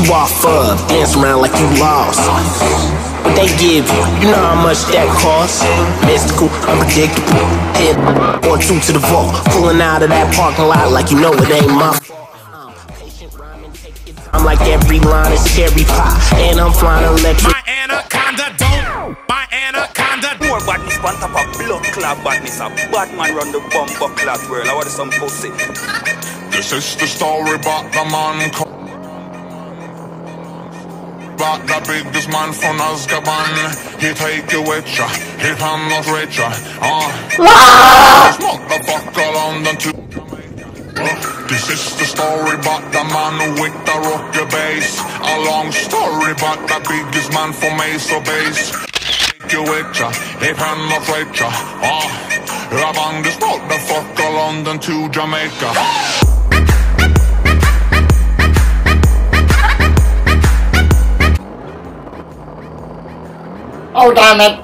off of, dance around like you lost. What they give you, you know how much that costs. Mystical, unpredictable, hit or two to the vault. Pulling out of that parking lot like you know it ain't my fault. Patient rhyming, take your time like every line is cherry pie. And I'm flying electric. My anaconda don't, my anaconda. More badness on top of blood clot badness. A bad man run the bumper clot world. I want some pussy. This is the story about the man about the biggest man from Azkaban. He take you with ya, he cannot reach ya. This motherfucker London to This is the story about the man with the rocker bass. A long story about the biggest man from Mesa Base. Take you with ya, he cannot reach ya. Rabang this motherfucker London to Jamaica. Oh, damn it.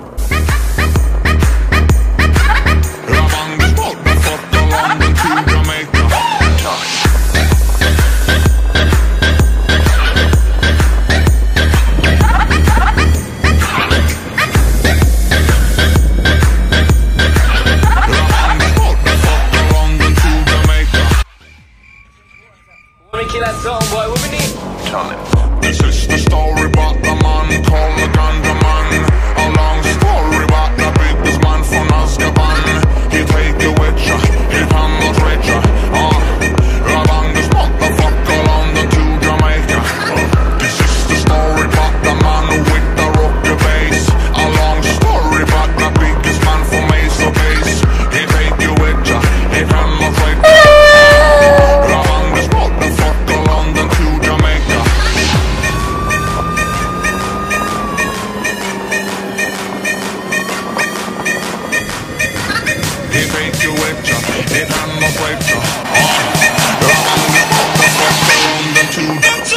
Let me kill that song, boy. What we need? Tell it. This is the story about the man called the Ganja Man. A long story about the biggest man from Azkaban. He take you with ya, he cannot reach ya. Along this motherfucker London to Jamaica. This is the story about the man with the rocker bass. A long story about the biggest man from Mesa Base. He take you with ya, he cannot reach ya. Along this motherfucker London to Jamaica. He take you with ya, he cannot break ya. London to